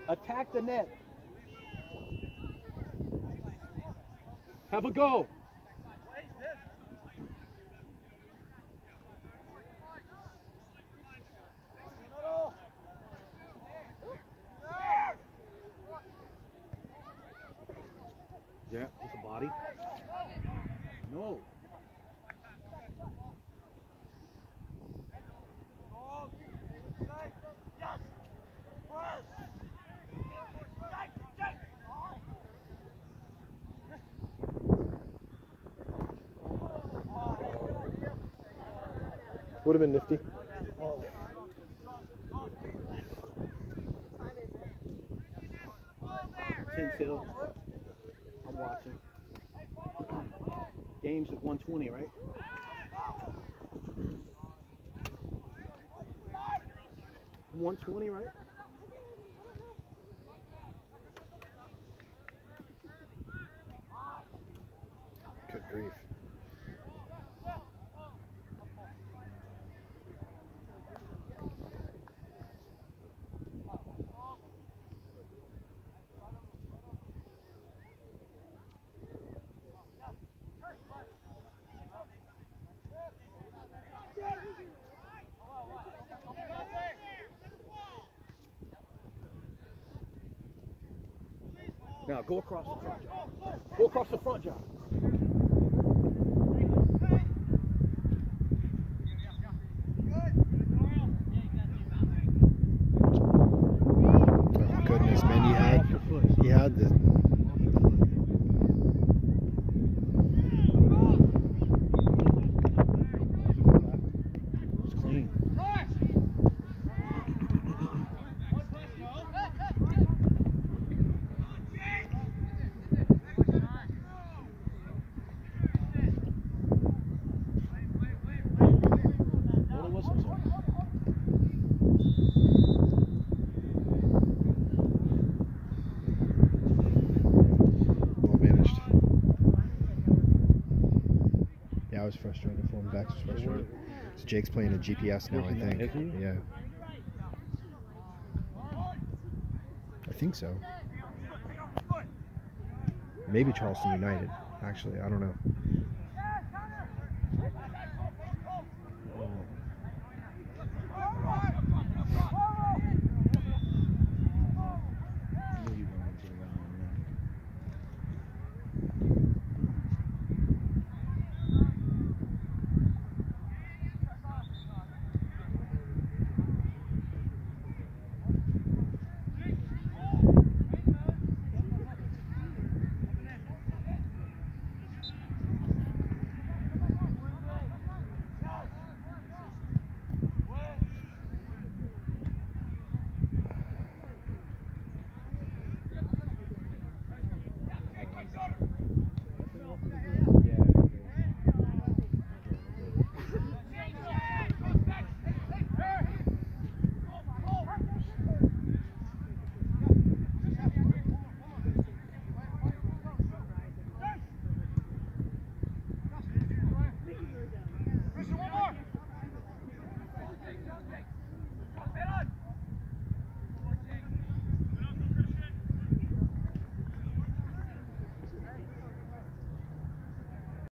Attack the net. Have a go. Yeah, with the body. No. Would have been nifty. Tin Hill. I'm watching. Game's at 120, right? $120, right? Good grief. Now go across the front, John. Go across the front, John. Oh goodness, man, he had the. It's clean. I was frustrated for him. Bex was frustrated. So Jake's playing a GPS now, I think. Yeah. I think so. Maybe Charleston United, actually. I don't know.